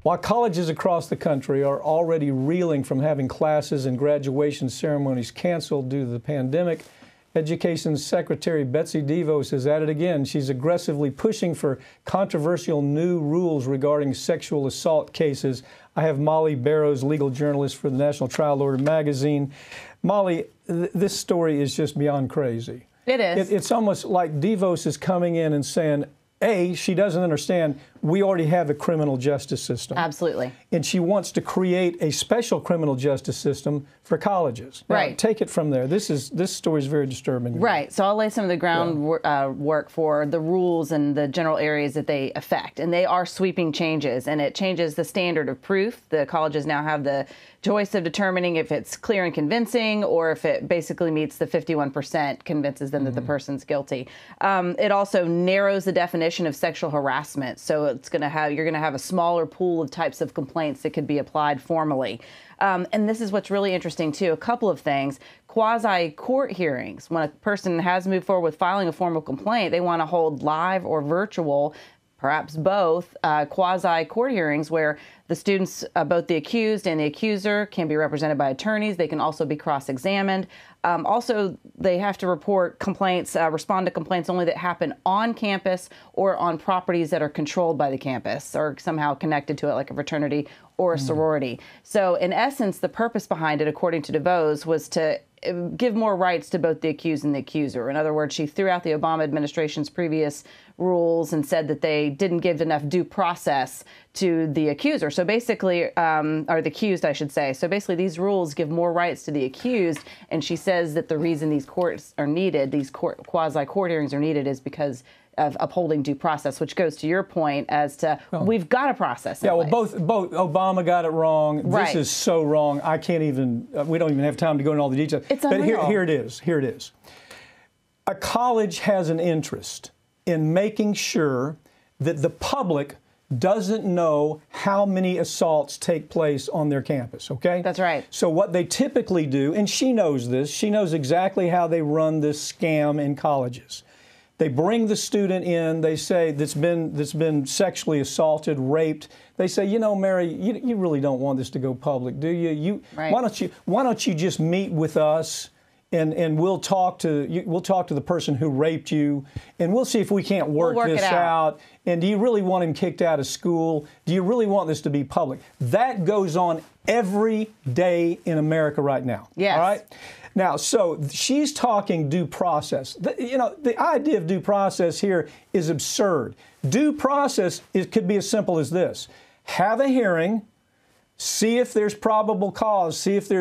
While colleges across the country are already reeling from having classes and graduation ceremonies canceled due to the pandemic, Education Secretary Betsy DeVos is at it again. She's aggressively pushing for controversial new rules regarding sexual assault cases. I have Mollye Barrows, legal journalist for the National Trial Lawyer magazine. Mollye, this story is just beyond crazy. It is. It's almost like DeVos is coming in and saying, A, she doesn't understand we already have a criminal justice system. Absolutely. And she wants to create a special criminal justice system for colleges. Now, right. Take it from there. This story is very disturbing. Right. So I'll lay some of the groundwork for the rules and the general areas that they affect. And they are sweeping changes, and it changes the standard of proof. The colleges now have the choice of determining if it's clear and convincing or if it basically meets the 51% convinces them that the person's guilty. It also narrows the definition of sexual harassment. So you're going to have a smaller pool of types of complaints that could be applied formally. And this is what's really interesting, too. A couple of things. Quasi-court hearings. When a person has moved forward with filing a formal complaint, they want to hold live or virtual, perhaps both, quasi-court hearings where the students, both the accused and the accuser, can be represented by attorneys. They can also be cross-examined. Also, they have to report complaints, respond to complaints only that happen on campus or on properties that are controlled by the campus or somehow connected to it, like a fraternity or a sorority. So, in essence, the purpose behind it, according to DeVos, was to give more rights to both the accused and the accuser. In other words, she threw out the Obama administration's previous rules and said that they didn't give enough due process to the accuser. So basically, or the accused, I should say. So basically, these rules give more rights to the accused. And she says that the reason these courts are needed, these quasi-court hearings are needed, is because of upholding due process, which goes to your point as to we've got a process. Yeah, well, both Obama got it wrong. Right. This is so wrong. I can't even. We don't even have time to go into all the details. It's unreal. But here it is. Here it is. A college has an interest in making sure that the public doesn't know how many assaults take place on their campus, okay? That's right. So what they typically do, and she knows this, she knows exactly how they run this scam in colleges. They bring the student in, they say that's been sexually assaulted, raped. They say, you know, Mary, you really don't want this to go public, do you? Right. Why don't you just meet with us and we'll talk to the person who raped you, and we'll see if we can't work this out. And do you really want him kicked out of school? Do you really want this to be public? That goes on every day in America right now. Yes. All right? Now, so she's talking due process. The idea of due process here is absurd. Due process could be as simple as this: have a hearing, see if there's probable cause,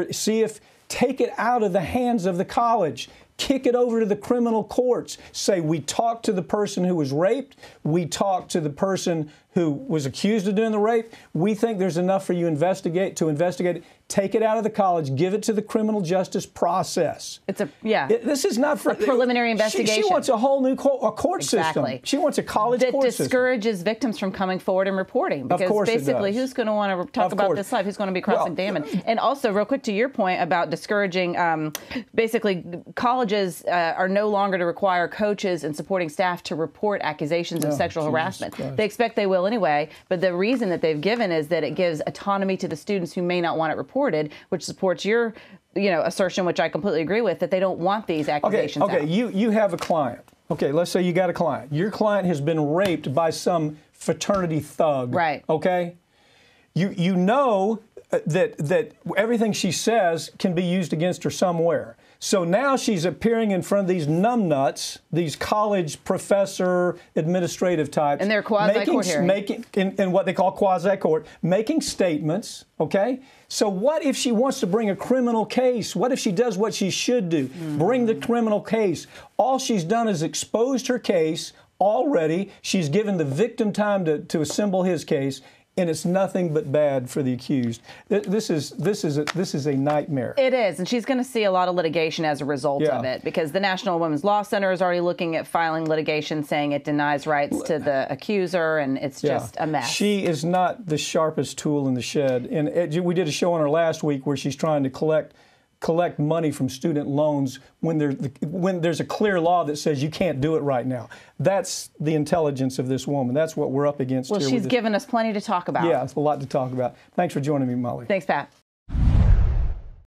take it out of the hands of the college. Kick it over to the criminal courts. Say, we talked to the person who was raped. We talked to the person who was accused of doing the rape. We think there's enough for you to investigate it. Take it out of the college. Give it to the criminal justice process. This is not for a preliminary investigation. She wants a whole new court system. She wants a college court system. That discourages victims from coming forward and reporting. Because basically, who's going to want to talk about this life? Who's going to be cross-examined? And also, real quick to your point about discouraging, basically, colleges are no longer to require coaches and supporting staff to report accusations of sexual harassment. Christ. They expect they will anyway, but the reason that they've given is that it gives autonomy to the students who may not want it reported, which supports your assertion, which I completely agree with, that they don't want these accusations out. You have a client. Okay, let's say you got a client. Your client has been raped by some fraternity thug. Right. Okay? You know that everything she says can be used against her somewhere. So now she's appearing in front of these numbnuts, these college professor administrative types. And they're quasi-court hearings. In what they call quasi-court, making statements, okay? So what if she wants to bring a criminal case? What if she does what she should do? Bring the criminal case. All she's done is exposed her case already. She's given the victim time to assemble his case. And it's nothing but bad for the accused. This is a nightmare. It is, and she's going to see a lot of litigation as a result of it, because the National Women's Law Center is already looking at filing litigation saying it denies rights to the accuser, and it's just a mess. She is not the sharpest tool in the shed. And we did a show on her last week where she's trying to collect collect money from student loans when there's a clear law that says you can't do it right now. That's the intelligence of this woman. That's what we're up against well, here. Well, she's given us plenty to talk about. Yeah, it's a lot to talk about. Thanks for joining me, Mollye. Thanks, Pat.